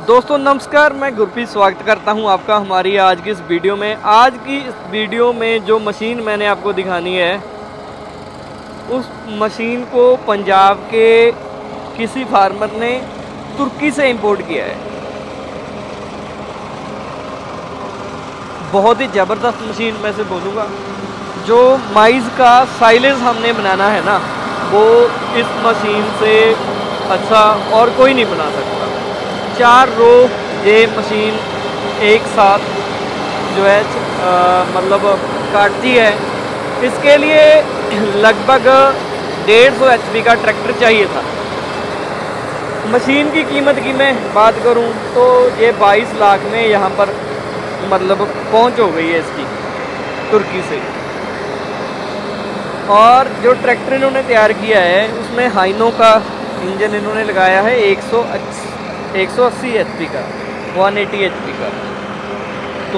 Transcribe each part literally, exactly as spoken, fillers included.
दोस्तों नमस्कार, मैं गुरप्रीत स्वागत करता हूं आपका हमारी आज की इस वीडियो में। आज की इस वीडियो में जो मशीन मैंने आपको दिखानी है, उस मशीन को पंजाब के किसी फार्मर ने तुर्की से इंपोर्ट किया है। बहुत ही ज़बरदस्त मशीन मैं से बोलूँगा। जो माइज़ का साइलेज हमने बनाना है ना, वो इस मशीन से अच्छा और कोई नहीं बना सकता। चार रो ये मशीन एक साथ जो है आ, मतलब काटती है। इसके लिए लगभग डेढ़ सौ एच पी का ट्रैक्टर चाहिए था। मशीन की कीमत की मैं बात करूं तो ये बाईस लाख में यहाँ पर मतलब पहुंच हो गई है इसकी, तुर्की से। और जो ट्रैक्टर इन्होंने तैयार किया है उसमें हाइनो का इंजन इन्होंने लगाया है एक सौ अस्सी एच पी का, एक सौ अस्सी एच पी का। तो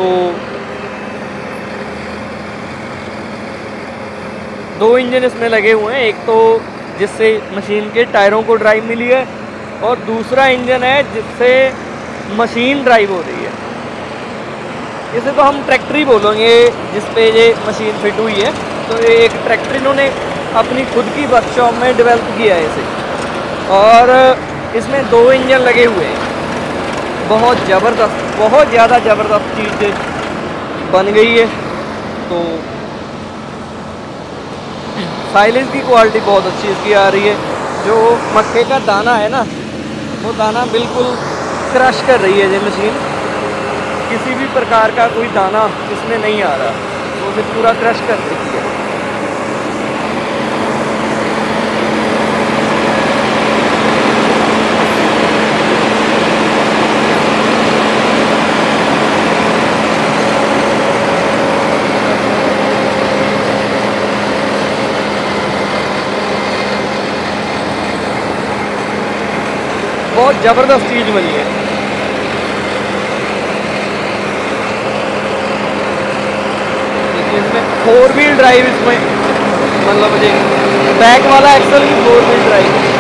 दो इंजन इसमें लगे हुए हैं, एक तो जिससे मशीन के टायरों को ड्राइव मिली है और दूसरा इंजन है जिससे मशीन ड्राइव हो रही है। इसे तो हम ट्रैक्टर ही बोलेंगे जिस पे ये मशीन फिट हुई है। तो ये एक ट्रैक्टर इन्होंने अपनी खुद की वर्कशॉप में डेवलप किया है इसे, और इसमें दो इंजन लगे हुए हैं। बहुत ज़बरदस्त, बहुत ज़्यादा ज़बरदस्त चीज़ बन गई है। तो साइलेज की क्वालिटी बहुत अच्छी इसकी आ रही है। जो मक्के का दाना है ना, वो दाना बिल्कुल क्रश कर रही है ये मशीन। किसी भी प्रकार का कोई दाना इसमें नहीं आ रहा, वो तो पूरा क्रश कर रही है। बहुत ज़बरदस्त चीज़ बनी है। देखिए इसमें फोर व्हील ड्राइव, इसमें मतलब मुझे बैक वाला एक्सल भी फोर व्हील ड्राइव।